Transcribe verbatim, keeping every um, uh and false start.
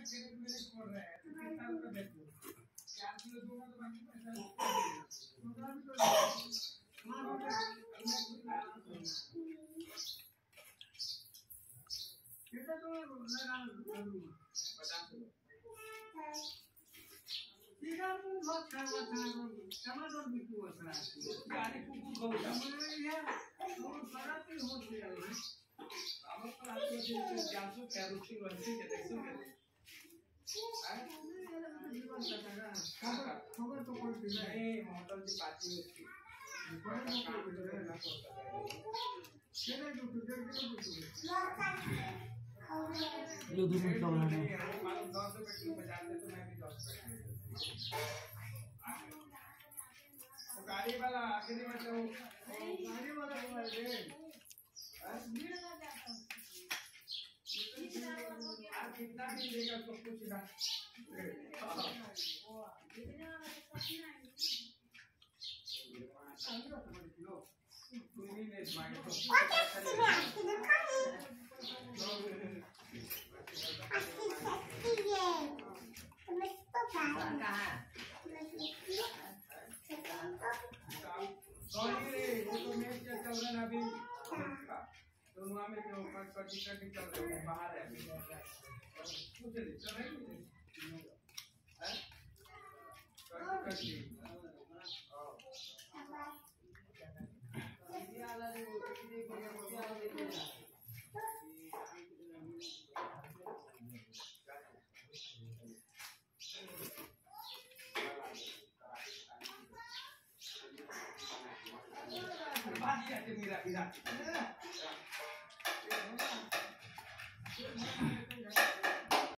टमाटर भी कुछ ना गाड़ी कुकुर गौ टमाटर और सराती होते हैं अब पर आप जो जासु कैरोटी वंशी के देखो के हां जीवन का खबर खबर तो कोई नहीं मॉडल की पार्टी होती बड़े लोग को ना करता है चले जो तो देख के लो दो मिनट लगा दे मालूम दस रुपए की बजा दे तो मैं भी दस रुपए वो गाड़ी वाला आखिरी में तो गाड़ी वाला बोल दे भीड़ लगा जाता आप कितना भी देगा तो कुछ ना तुम ही नहीं मांगे तो सॉरी रे वो तो मैच चल रहा है अभी तो वहां में क्यों कटी कटी चल रही है बाहर है कुछ नहीं चल रही है कटी ये वाला जो ये बढ़िया बढ़िया लेके जा बात ये है मेरा मेरा